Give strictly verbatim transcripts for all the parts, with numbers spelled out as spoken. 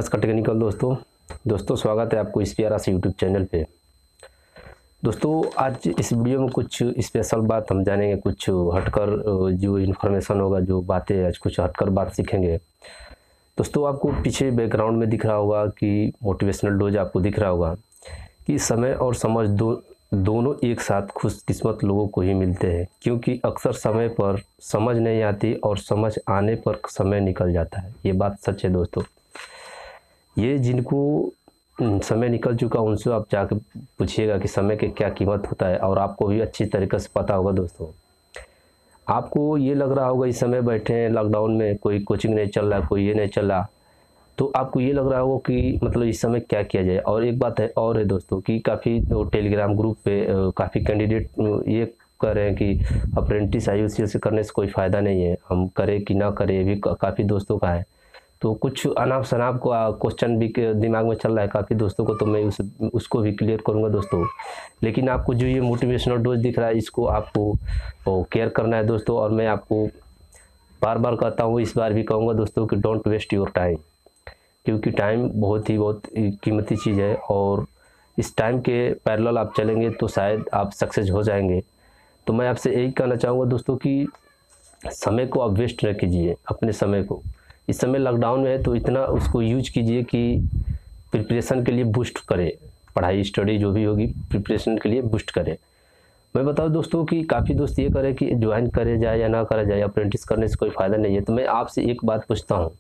नमस्कार टेक्निकल दोस्तों दोस्तों स्वागत है आपको इस प्यारा से यूट्यूब चैनल पे। दोस्तों आज इस वीडियो में कुछ स्पेशल बात हम जानेंगे, कुछ हटकर जो इन्फॉर्मेशन होगा, जो बातें आज कुछ हटकर बात सीखेंगे। दोस्तों आपको पीछे बैकग्राउंड में दिख रहा होगा कि मोटिवेशनल डोज आपको दिख रहा होगा कि समय और समझ दो दोनों एक साथ खुशकिस्मत लोगों को ही मिलते हैं, क्योंकि अक्सर समय पर समझ नहीं आती और समझ आने पर समय निकल जाता है। ये बात सच है दोस्तों। ये जिनको समय निकल चुका उनसे आप जाकर पूछिएगा कि समय की क्या कीमत होता है, और आपको भी अच्छी तरीके से पता होगा। दोस्तों आपको ये लग रहा होगा इस समय बैठे हैं लॉकडाउन में, कोई कोचिंग नहीं चल रहा, कोई ये नहीं चल रहा, तो आपको ये लग रहा होगा कि मतलब इस समय क्या किया जाए। और एक बात है और है दोस्तों कि काफ़ी टेलीग्राम ग्रुप पे काफ़ी कैंडिडेट ये कह रहे हैं कि apprentice I U C L से करने से कोई फ़ायदा नहीं है, हम करें कि ना करें, ये भी काफ़ी दोस्तों का है। तो कुछ अनाप शनाप को क्वेश्चन भी दिमाग में चल रहा है काफ़ी दोस्तों को, तो मैं उस उसको भी क्लियर करूंगा दोस्तों। लेकिन आपको जो ये मोटिवेशनल डोज दिख रहा है, इसको आपको केयर करना है दोस्तों। और मैं आपको बार बार कहता हूँ, इस बार भी कहूँगा दोस्तों कि डोंट वेस्ट योर टाइम, क्योंकि टाइम बहुत ही बहुत कीमती चीज़ है, और इस टाइम के पैरेलल आप चलेंगे तो शायद आप सक्सेस हो जाएंगे। तो मैं आपसे यही कहना चाहूँगा दोस्तों कि समय को आप वेस्ट न कीजिए। अपने समय को इस समय लॉकडाउन में है तो इतना उसको यूज कीजिए कि प्रिपरेशन के लिए बूस्ट करे, पढ़ाई स्टडी जो भी होगी प्रिपरेशन के लिए बूस्ट करे। मैं बताऊँ दोस्तों कि काफ़ी दोस्त ये करें कि ज्वाइन करे जाए या ना करा जाए, अप्रेंटिस करने से कोई फ़ायदा नहीं है। तो मैं आपसे एक बात पूछता हूँ,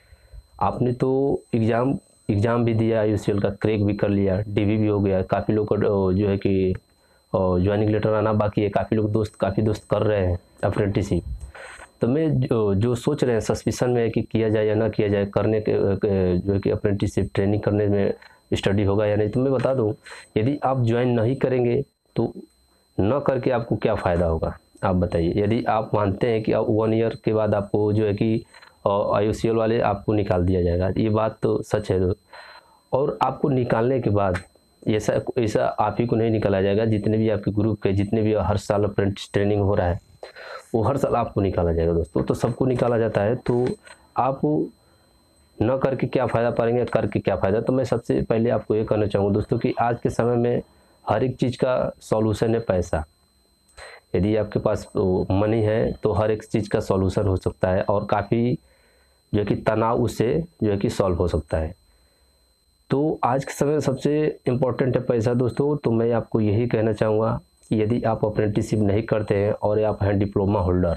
आपने तो एग्ज़ाम एग्ज़ाम भी दिया, आई यू सी एल का क्रैक भी कर लिया, डी वी भी हो गया, काफ़ी लोग को जो है कि ज्वाइनिंग लेटर आना बाकी है, काफ़ी लोग दोस्त काफ़ी दोस्त कर रहे हैं अप्रेंटिसशिप। तो मैं जो, जो सोच रहे हैं, सस्पिशन में है कि किया जाए या ना किया जाए, करने के जो है कि अप्रेंटिसशिप ट्रेनिंग करने में स्टडी होगा या नहीं, तो मैं बता दूं, यदि आप ज्वाइन नहीं करेंगे तो न करके आपको क्या फ़ायदा होगा आप बताइए। यदि आप मानते हैं कि आप वन ईयर के बाद आपको जो है कि आई यू सी एल वाले आपको निकाल दिया जाएगा, ये बात तो सच है। और आपको निकालने के बाद ऐसा ऐसा आप ही को नहीं निकाला जाएगा, जितने भी आपके ग्रुप के जितने भी हर साल अप्रेंटिस ट्रेनिंग हो रहा है वो हर साल आपको निकाला जाएगा दोस्तों। तो सबको निकाला जाता है, तो आप न करके क्या फ़ायदा पाएंगे, करके क्या फ़ायदा। तो मैं सबसे पहले आपको ये कहना चाहूँगा दोस्तों कि आज के समय में हर एक चीज़ का सॉल्यूशन है पैसा। यदि आपके पास मनी है तो हर एक चीज़ का सॉल्यूशन हो सकता है, और काफ़ी जो है कि तनाव उससे जो है कि सॉल्व हो सकता है। तो आज के समय में सबसे इम्पोर्टेंट है पैसा दोस्तों। तो मैं आपको यही कहना चाहूँगा कि यदि आप अप्रेंटिसशिप नहीं करते हैं और आप हैं डिप्लोमा होल्डर,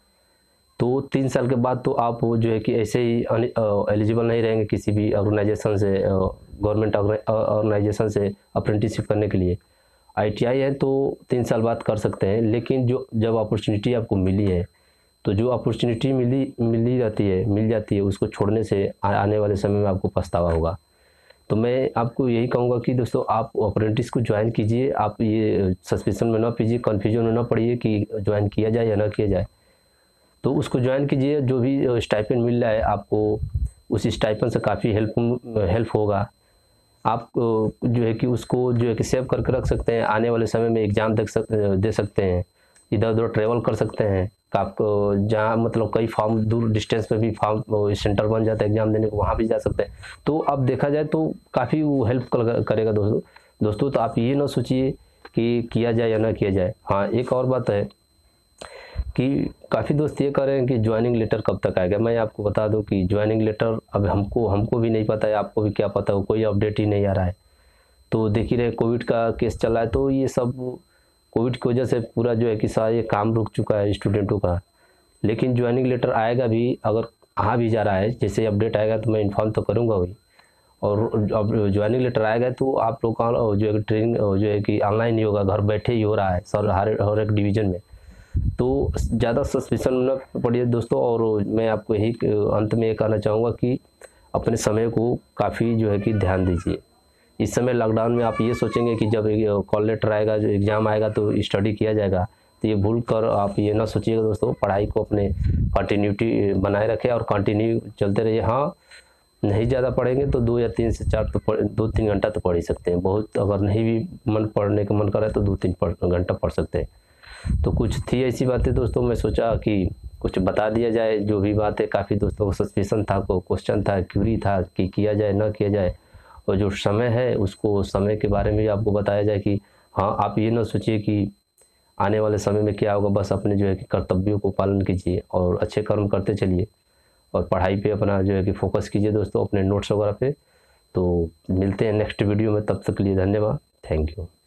तो तीन साल के बाद तो आप जो है कि ऐसे ही एलिजिबल नहीं रहेंगे किसी भी ऑर्गेनाइजेशन से, गवर्नमेंट ऑर्गेनाइजेशन से अप्रेंटिसशिप करने के लिए। आई टी आई है तो तीन साल बाद कर सकते हैं, लेकिन जो जब अपॉर्चुनिटी आपको मिली है, तो जो अपॉर्चुनिटी मिली मिली रहती है मिल जाती है उसको छोड़ने से आने वाले समय में आपको पछतावा होगा। तो मैं आपको यही कहूँगा कि दोस्तों आप अप्रेंटिस को ज्वाइन कीजिए। आप ये सस्पेंशन में ना पीजिए, कन्फ्यूजन में ना पड़िए कि ज्वाइन किया जाए या ना किया जाए। तो उसको ज्वाइन कीजिए, जो भी स्टाइपेंड मिल रहा है आपको उस स्टाइपेंड से काफ़ी हेल्प हेल्प होगा। आप जो है कि उसको जो है कि सेव करके रख सकते हैं, आने वाले समय में एग्ज़ाम दे सक दे सकते हैं, इधर उधर ट्रेवल कर सकते हैं। आप जहाँ मतलब कई फार्म दूर डिस्टेंस पे भी फार्म सेंटर बन जाता है एग्ज़ाम देने को, वहाँ भी जा सकते हैं। तो अब देखा जाए तो काफ़ी वो हेल्प करेगा दोस्तों दोस्तों तो आप ये ना सोचिए कि किया जाए या ना किया जाए। हाँ, एक और बात है कि काफ़ी दोस्त ये कह रहे हैं कि ज्वाइनिंग लेटर कब तक आएगा। मैं आपको बता दूं कि ज्वाइनिंग लेटर अब हमको हमको भी नहीं पता है, आपको भी क्या पता हो, कोई अपडेट ही नहीं आ रहा है। तो देख ही रहे कोविड का केस चल रहा है, तो ये सब कोविड की वजह से पूरा जो है कि सारा ये काम रुक चुका है स्टूडेंटों का। लेकिन ज्वाइनिंग लेटर आएगा भी, अगर आ भी जा रहा है, जैसे अपडेट आएगा तो मैं इन्फॉर्म तो करूँगा वही। और अब ज्वाइनिंग लेटर आएगा तो आप लोग का जो है ट्रेनिंग जो है कि ऑनलाइन ही होगा, घर बैठे ही हो रहा है सर हर हर एक डिवीज़न में। तो ज़्यादा सस्पेंशन न पड़िए दोस्तों। और मैं आपको यही अंत में ये कहना चाहूँगा कि अपने समय को काफ़ी जो है कि ध्यान दीजिए। इस समय लॉकडाउन में आप ये सोचेंगे कि जब कॉल लेटर आएगा, जो एग्ज़ाम आएगा तो स्टडी किया जाएगा, तो ये भूल कर आप ये ना सोचिएगा दोस्तों। पढ़ाई को अपने कंटिन्यूटी बनाए रखें और कंटिन्यू चलते रहिए। हाँ, नहीं ज़्यादा पढ़ेंगे तो दो या तीन से चार तो पढ़ दो तीन घंटा तो पढ़ ही सकते हैं। बहुत अगर नहीं भी मन पढ़ने का मन करे तो दो तीन घंटा पढ़ सकते हैं। तो कुछ थी ऐसी बातें दोस्तों, मैं सोचा कि कुछ बता दिया जाए, जो भी बात है। काफ़ी दोस्तों को सस्पेंशन था, को क्वेश्चन था, क्यूरी था कि किया जाए ना किया जाए, और जो समय है उसको समय के बारे में भी आपको बताया जाए कि हाँ, आप ये ना सोचिए कि आने वाले समय में क्या होगा, बस अपने जो है कि कर्तव्यों को पालन कीजिए और अच्छे कर्म करते चलिए, और पढ़ाई पे अपना जो है कि फोकस कीजिए दोस्तों, अपने नोट्स वगैरह पे। तो मिलते हैं नेक्स्ट वीडियो में, तब तक के लिए धन्यवाद, थैंक यू।